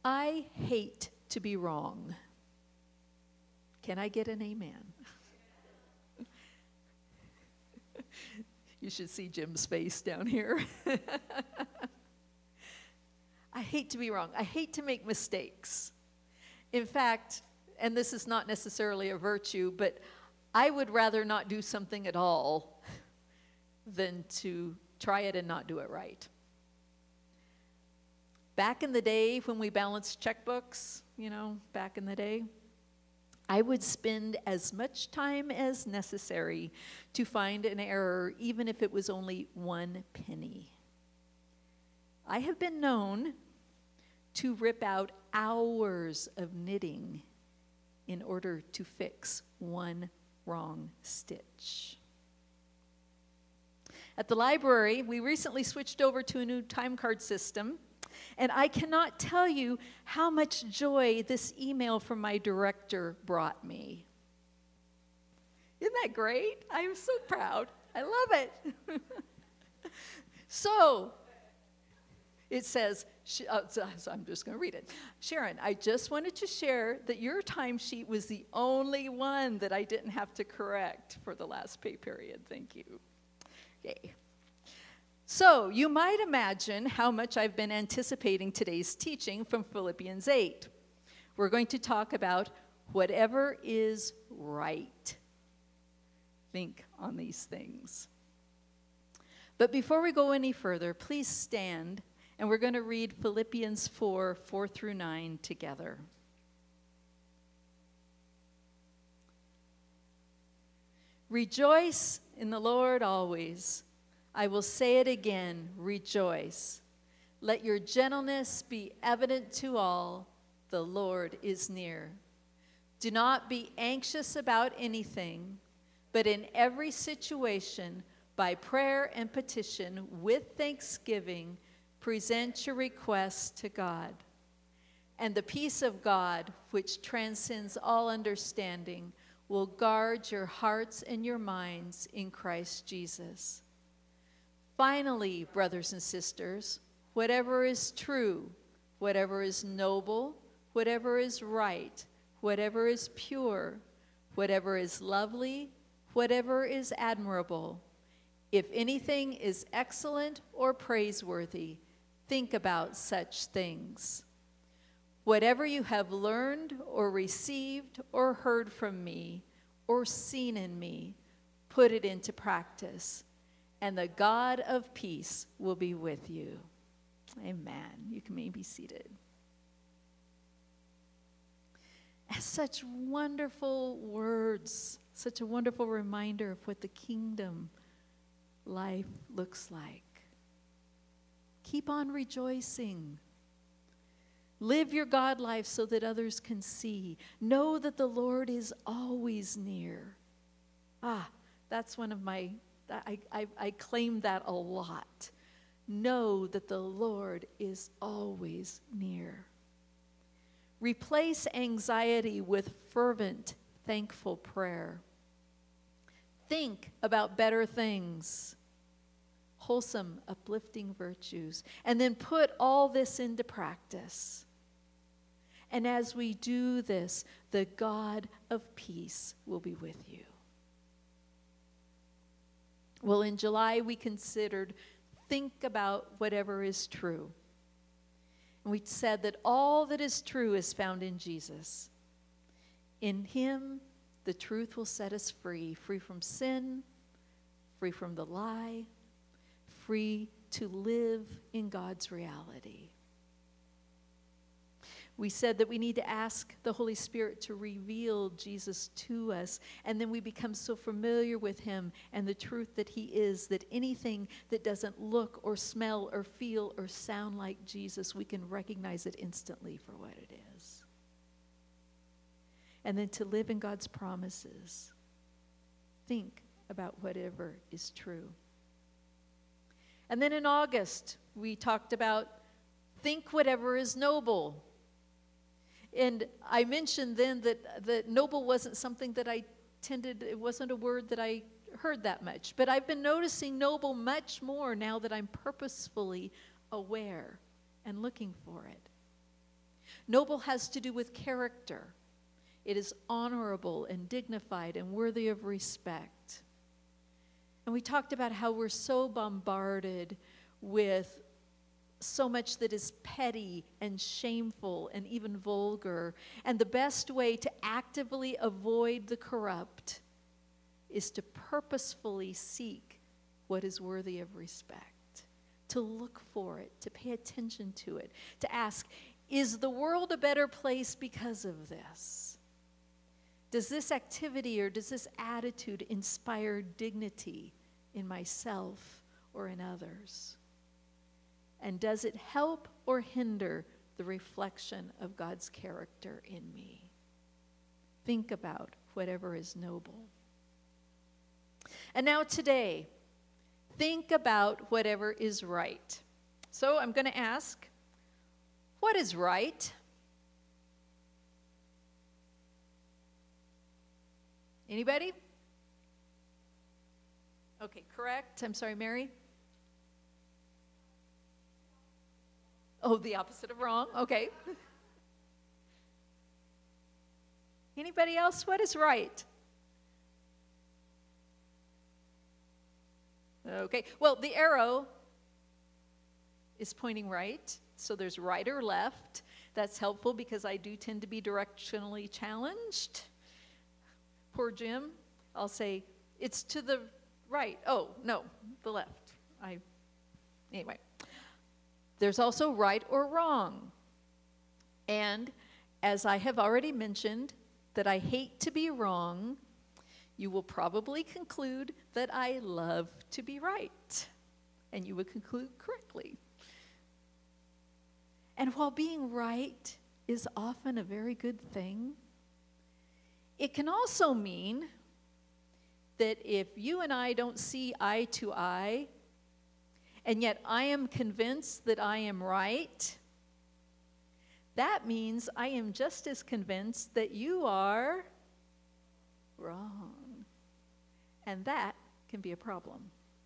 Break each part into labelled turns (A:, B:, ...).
A: I hate to be wrong. Can I get an amen? You should see Jim's face down here. I hate to be wrong. I hate to make mistakes. In fact, and this is not necessarily a virtue, but I would rather not do something at all than to try it and not do it right. Back in the day when we balanced checkbooks, back in the day, I would spend as much time as necessary to find an error, even if it was only 1 penny. I have been known to rip out hours of knitting in order to fix 1 wrong stitch. At the library, we recently switched over to a new time card system, and I cannot tell you how much joy this email from my director brought me. Isn't that great? I am so proud. I love it. So, it says, so I'm just going to read it. Sharon, I just wanted to share that your timesheet was the only one that I didn't have to correct for the last pay period. Thank you. Yay. So, you might imagine how much I've been anticipating today's teaching from Philippians 8. We're going to talk about whatever is right. Think on these things. But before we go any further, please stand, and we're going to read Philippians 4 through 9 together. Rejoice in the Lord always. I will say it again, rejoice. Let your gentleness be evident to all. The Lord is near. Do not be anxious about anything, but in every situation, by prayer and petition, with thanksgiving, present your requests to God. And the peace of God, which transcends all understanding, will guard your hearts and your minds in Christ Jesus. Finally, brothers and sisters, whatever is true, whatever is noble, whatever is right, whatever is pure, whatever is lovely, whatever is admirable, if anything is excellent or praiseworthy, think about such things. Whatever you have learned or received or heard from me or seen in me, put it into practice, and the God of peace will be with you. Amen. You can maybe be seated. Such wonderful words, such a wonderful reminder of what the kingdom life looks like. Keep on rejoicing. Live your God life so that others can see. Know that the Lord is always near. That's one of my, I claim that a lot. Know that the Lord is always near. Replace anxiety with fervent, thankful prayer. Think about better things, wholesome, uplifting virtues, and then put all this into practice. And as we do this, the God of peace will be with you. Well, in July, we considered think about whatever is true. And we said that all that is true is found in Jesus. In him, the truth will set us free, free from sin, free from the lie, free to live in God's reality. We said that we need to ask the Holy Spirit to reveal Jesus to us, and then we become so familiar with him and the truth that he is, that anything that doesn't look or smell or feel or sound like Jesus, we can recognize it instantly for what it is. And then to live in God's promises. Think about whatever is true. And then in August, we talked about think whatever is noble. And I mentioned then that noble wasn't something that I tended, it wasn't a word that I heard that much. But I've been noticing noble much more now that I'm purposefully aware and looking for it. Noble has to do with character. It is honorable and dignified and worthy of respect. And we talked about how we're so bombarded with so much that is petty and shameful and even vulgar. And the best way to actively avoid the corrupt is to purposefully seek what is worthy of respect, to look for it, to pay attention to it, to ask, is the world a better place because of this? Does this activity or does this attitude inspire dignity in myself or in others? And does it help or hinder the reflection of God's character in me? Think about whatever is noble. And now today, think about whatever is right. So I'm going to ask, what is right? Anybody? Okay, correct. I'm sorry, Mary? Oh, the opposite of wrong. Okay. Anybody else? What is right? Okay. Well, the arrow is pointing right. So there's right or left. That's helpful because I do tend to be directionally challenged. Poor Jim. I'll say, it's to the right. Oh, no, the left. Anyway. There's also right or wrong. And as I have already mentioned, that I hate to be wrong, you will probably conclude that I love to be right. And you would conclude correctly. And while being right is often a very good thing, it can also mean that if you and I don't see eye to eye, and yet I am convinced that I am right, that means I am just as convinced that you are wrong. And that can be a problem.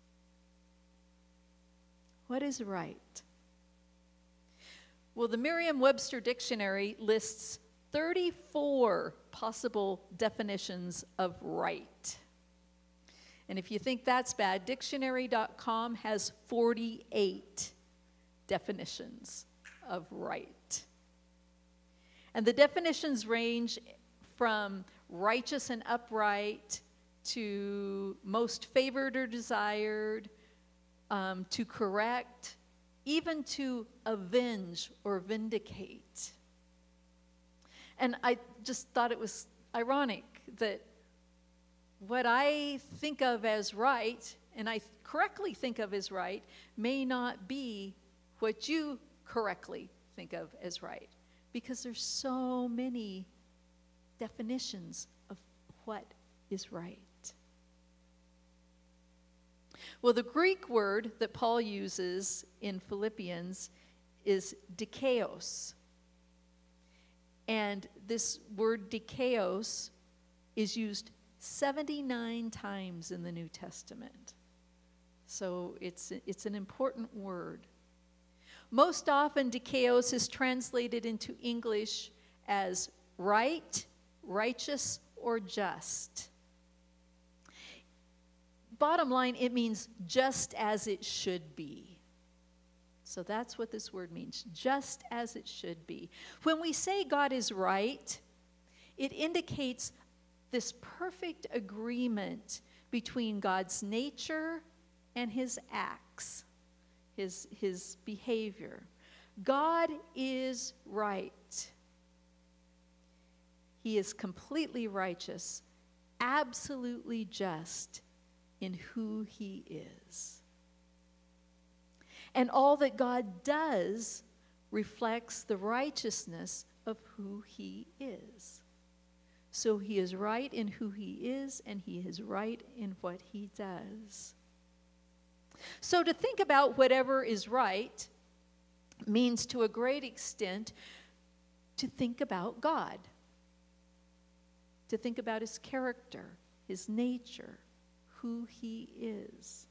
A: What is right? Well, the Merriam-Webster Dictionary lists 34 possible definitions of right. And if you think that's bad, dictionary.com has 48 definitions of right. And the definitions range from righteous and upright to most favored or desired, to correct, even to avenge or vindicate. And I just thought it was ironic that what I think of as right, and I correctly think of as right, may not be what you correctly think of as right. Because there's so many definitions of what is right. Well, the Greek word that Paul uses in Philippians is dikaios. And this word dikaios is used 79 times in the New Testament. So it's an important word. Most often, dikaios is translated into English as right, righteous, or just. Bottom line, it means just as it should be. So that's what this word means, just as it should be. When we say God is right, it indicates this perfect agreement between God's nature and his acts, his behavior. God is right. He is completely righteous, absolutely just in who he is. And all that God does reflects the righteousness of who he is. So he is right in who he is, and he is right in what he does. So to think about whatever is right means to a great extent to think about God, to think about his character, his nature, who he is.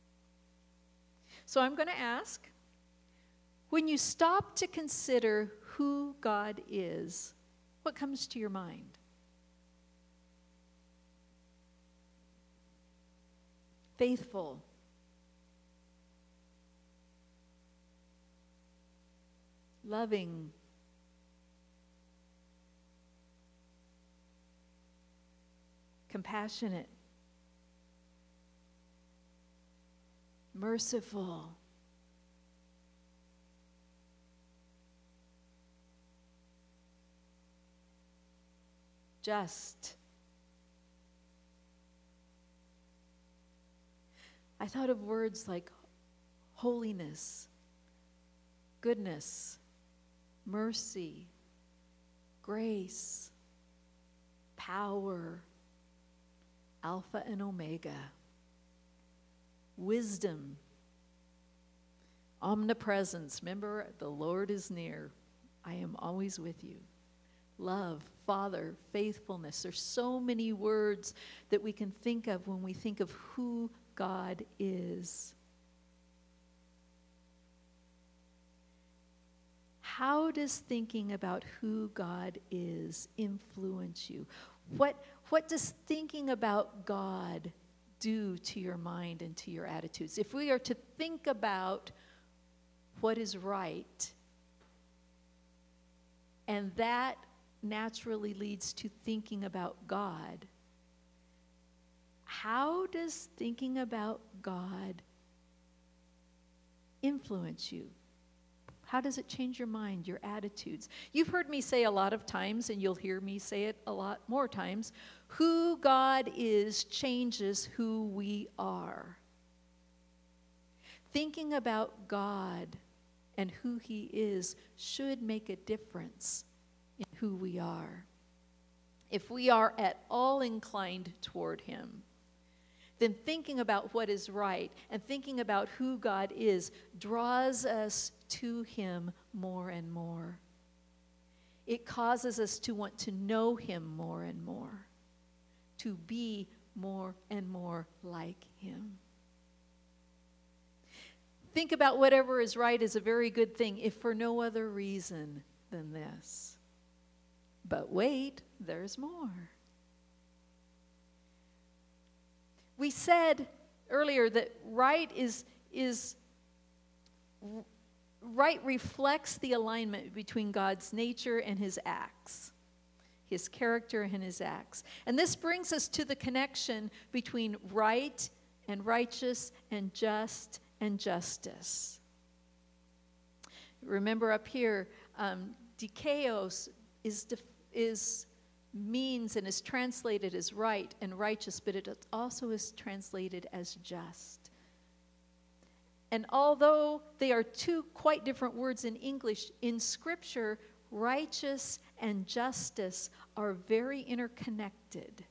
A: So I'm going to ask, when you stop to consider who God is, what comes to your mind? Faithful. Loving. Compassionate. Merciful. Just. I thought of words like holiness, goodness, mercy, grace, power, Alpha and Omega, wisdom, omnipresence. Remember, the Lord is near. I am always with you. Love, Father, faithfulness. There's so many words that we can think of when we think of who God is. How does thinking about who God is influence you? What does thinking about God do to your mind and to your attitudes? If we are to think about what is right, and that naturally leads to thinking about God, how does thinking about God influence you? How does it change your mind, your attitudes? You've heard me say a lot of times, and you'll hear me say it a lot more times, who God is changes who we are. Thinking about God and who He is should make a difference in who we are. If we are at all inclined toward Him, then thinking about what is right and thinking about who God is draws us to Him more and more. It causes us to want to know Him more and more, to be more and more like Him. Think about whatever is right is a very good thing, if for no other reason than this. But wait, there's more. We said earlier that right reflects the alignment between God's nature and His acts, His character and His acts. And this brings us to the connection between right and righteous and just and justice. Remember up here, dikaios means and is translated as right and righteous, but it also is translated as just. And although they are two quite different words in English, in Scripture, righteous and justice are very interconnected.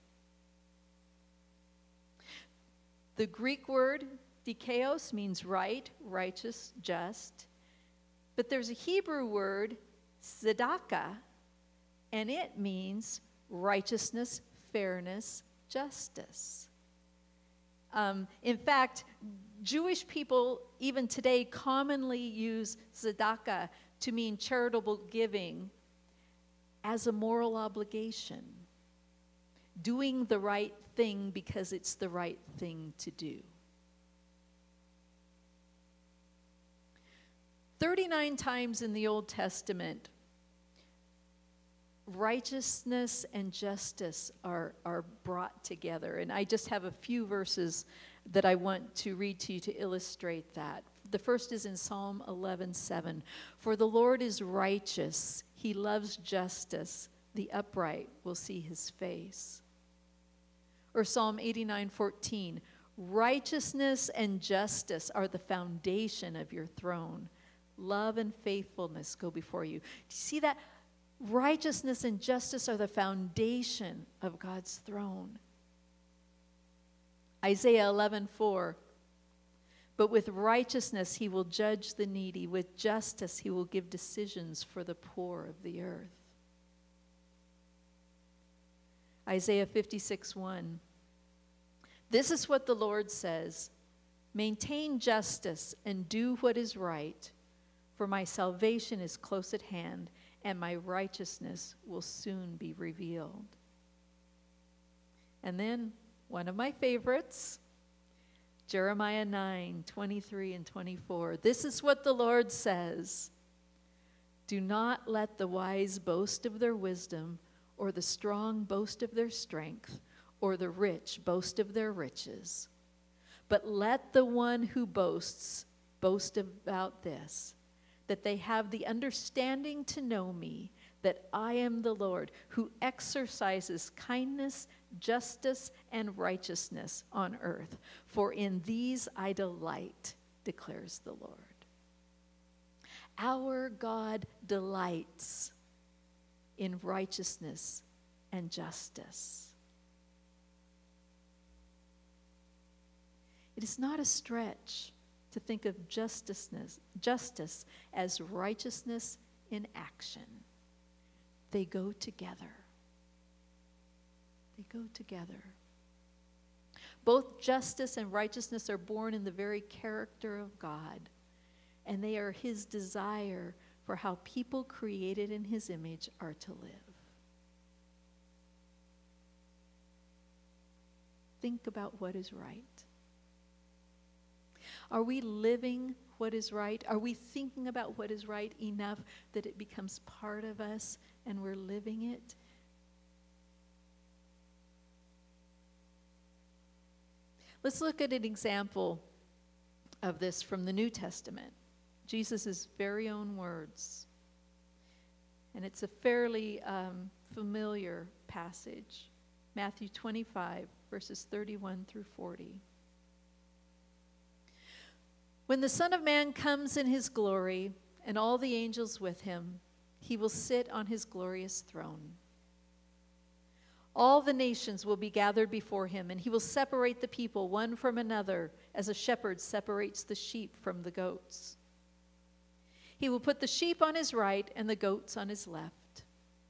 A: The Greek word dikaios means right, righteous, just. But there's a Hebrew word, tzedakah, and it means righteousness, fairness, justice. In fact, Jewish people, even today, commonly use tzedakah to mean charitable giving as a moral obligation, doing the right thing because it's the right thing to do. 39 times in the Old Testament, righteousness and justice are brought together. And I just have a few verses that I want to read to you to illustrate that. The first is in Psalm 11:7. For the Lord is righteous, He loves justice, the upright will see His face. Or Psalm 89:14. Righteousness and justice are the foundation of your throne. Love and faithfulness go before you. Do you see that? Righteousness and justice are the foundation of God's throne. Isaiah 11:4. But with righteousness He will judge the needy. With justice He will give decisions for the poor of the earth. Isaiah 56:1. This is what the Lord says. Maintain justice and do what is right, for my salvation is close at hand, and my righteousness will soon be revealed. And then one of my favorites, Jeremiah 9:23 and 24. This is what the Lord says. Do not let the wise boast of their wisdom, or the strong boast of their strength, or the rich boast of their riches. But let the one who boasts boast about this, that they have the understanding to know me, that I am the Lord, who exercises kindness, justice, and righteousness on earth. For in these I delight, declares the Lord. Our God delights in righteousness and justice. It is not a stretch to think of justice as righteousness in action. They go together. They go together. Both justice and righteousness are born in the very character of God, and they are his desire for how people created in his image are to live. Think about what is right. Are we living what is right? Are we thinking about what is right enough that it becomes part of us and we're living it? Let's look at an example of this from the New Testament. Jesus' very own words. And it's a fairly familiar passage. Matthew 25, verses 31 through 40. When the Son of Man comes in his glory, and all the angels with him, he will sit on his glorious throne. All the nations will be gathered before him, and he will separate the people one from another, as a shepherd separates the sheep from the goats. He will put the sheep on his right and the goats on his left.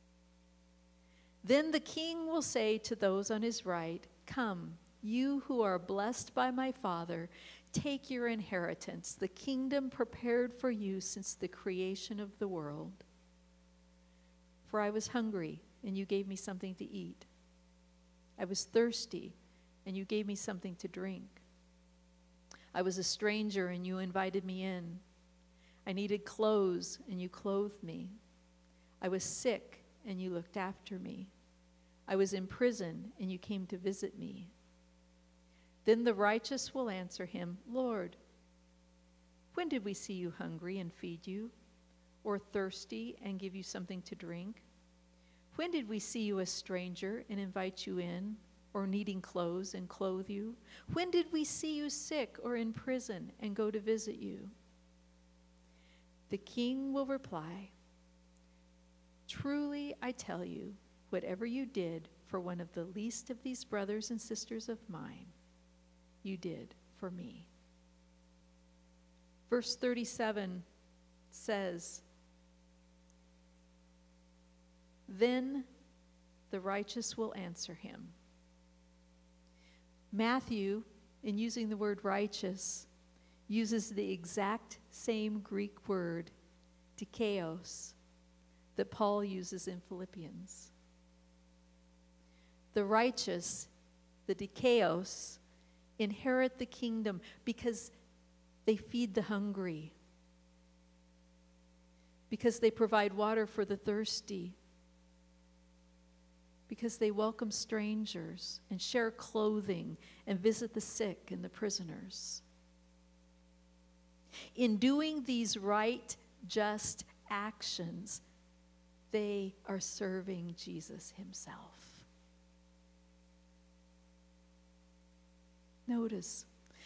A: Then the king will say to those on his right, "Come, you who are blessed by my Father, take your inheritance, the kingdom prepared for you since the creation of the world. For I was hungry, and you gave me something to eat. I was thirsty, and you gave me something to drink. I was a stranger, and you invited me in. I needed clothes, and you clothed me. I was sick, and you looked after me. I was in prison, and you came to visit me." Then the righteous will answer him, "Lord, when did we see you hungry and feed you, or thirsty and give you something to drink? When did we see you a stranger and invite you in, or needing clothes and clothe you? When did we see you sick or in prison and go to visit you?" The king will reply, "Truly I tell you, whatever you did for one of the least of these brothers and sisters of mine, you did for me." Verse 37 says, "Then the righteous will answer him." Matthew, in using the word righteous, uses the exact same Greek word, dikaios, that Paul uses in Philippians. The righteous, the dikaios, inherit the kingdom because they feed the hungry, because they provide water for the thirsty, because they welcome strangers and share clothing and visit the sick and the prisoners. In doing these right, just actions, they are serving Jesus himself. Notice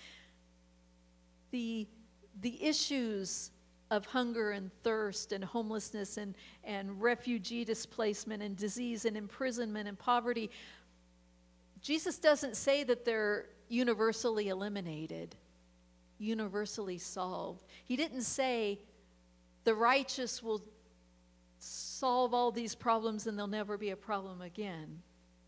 A: the issues of hunger and thirst and homelessness and refugee displacement and disease and imprisonment and poverty. Jesus doesn't say that they're universally eliminated, universally solved. He didn't say the righteous will solve all these problems and there'll never be a problem again.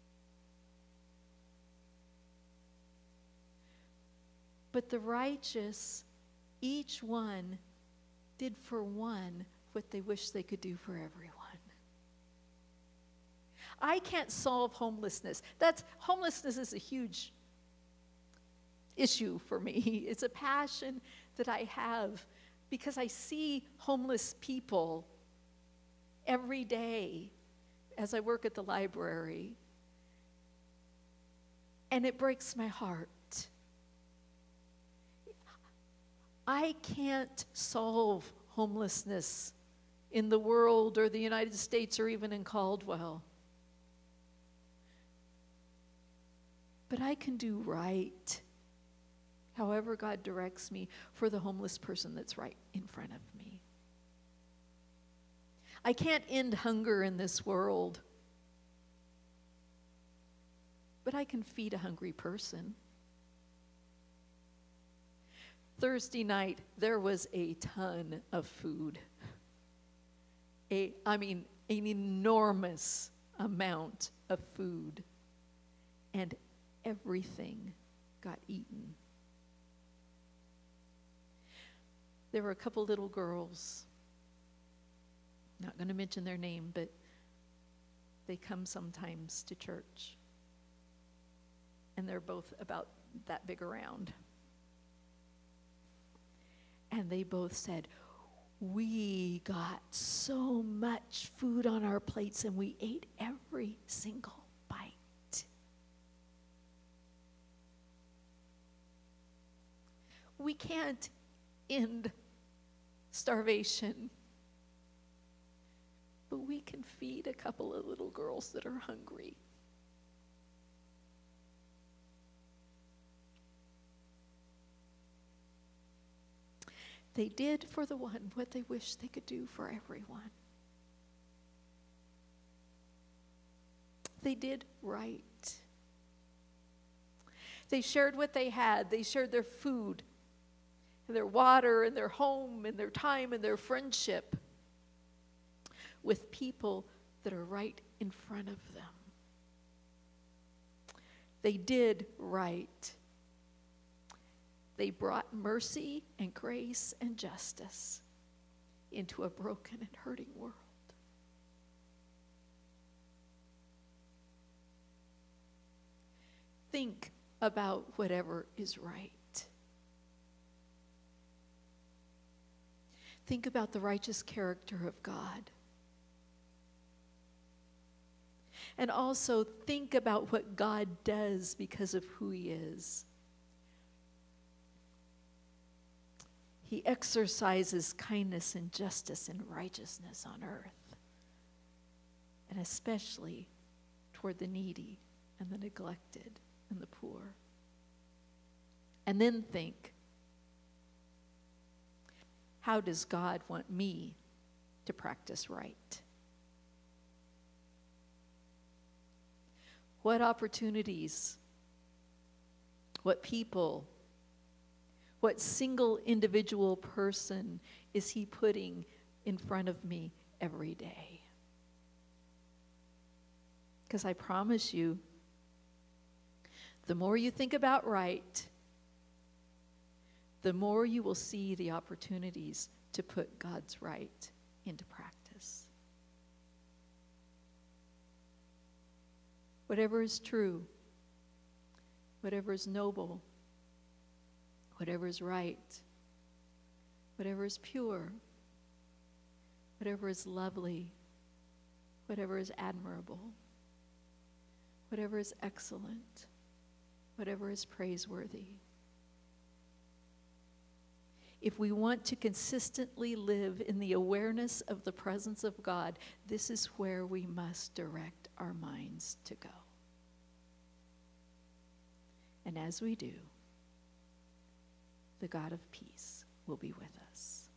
A: But the righteous, each one, did for one what they wish they could do for everyone. I can't solve homelessness. Homelessness is a huge issue for me. It's a passion that I have because I see homeless people every day as I work at the library. And it breaks my heart. I can't solve homelessness in the world or the United States or even in Caldwell. But I can do right, however God directs me, for the homeless person that's right in front of me. I can't end hunger in this world, but I can feed a hungry person. Thursday night, there was a ton of food. An enormous amount of food. And everything got eaten. There were a couple little girls, not going to mention their name, but they come sometimes to church. And they're both about that big around. And they both said, we got so much food on our plates and we ate every single bite. We can't end starvation, but we can feed a couple of little girls that are hungry. They did for the one what they wish they could do for everyone. They did right. They shared what they had. They shared their food, and their water, and their home, and their time, and their friendship with people that are right in front of them. They did right. They brought mercy and grace and justice into a broken and hurting world. Think about whatever is right. Think about the righteous character of God. And also think about what God does because of who He is. He exercises kindness and justice and righteousness on earth, and especially toward the needy and the neglected and the poor. And then think, how does God want me to practice right? What opportunities, what people, what single individual person is He putting in front of me every day? Because I promise you, the more you think about right, the more you will see the opportunities to put God's right into practice. Whatever is true, whatever is noble, whatever is right, whatever is pure, whatever is lovely, whatever is admirable, whatever is excellent, whatever is praiseworthy. If we want to consistently live in the awareness of the presence of God, this is where we must direct our minds to go. And as we do, the God of peace will be with us.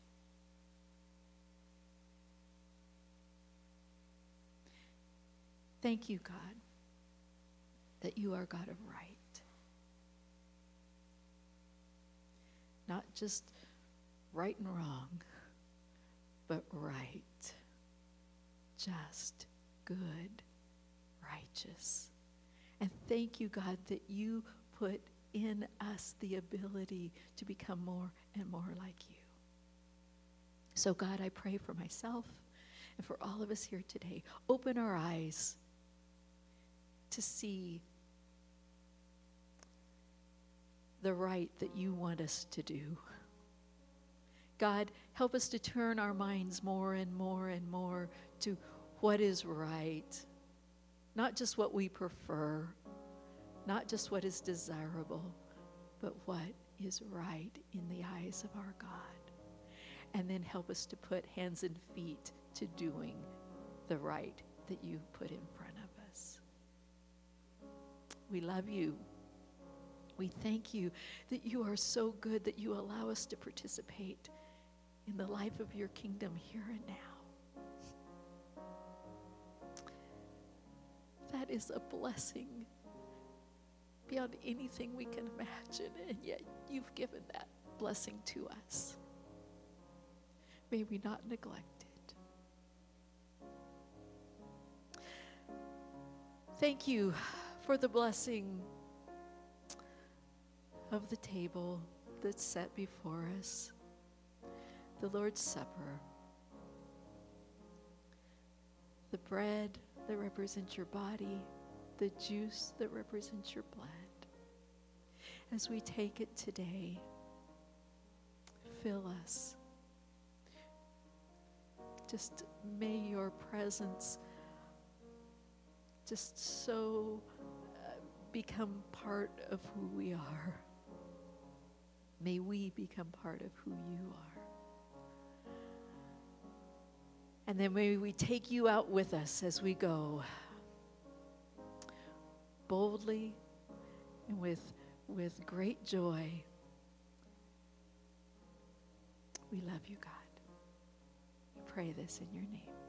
A: Thank you, God, that you are God of right. Not just right and wrong, but right, just, good, righteous. And thank you, God, that you put in us the ability to become more and more like you. So God, I pray for myself and for all of us here today. Open our eyes to see the right that you want us to do. God, help us to turn our minds more and more and more to what is right, not just what we prefer, not just what is desirable, but what is right in the eyes of our God. And then help us to put hands and feet to doing the right that you put in front of us. We love you. We thank you that you are so good that you allow us to participate in the life of your kingdom here and now. That is a blessing beyond anything we can imagine, and yet you've given that blessing to us. May we not neglect it. Thank you for the blessing of the table that's set before us, the Lord's Supper, the bread that represents your body, the juice that represents your blood. As we take it today, fill us. Just may your presence just so become part of who we are. May we become part of who you are. And then may we take you out with us as we go, boldly and with great joy. We love you, God. We pray this in your name.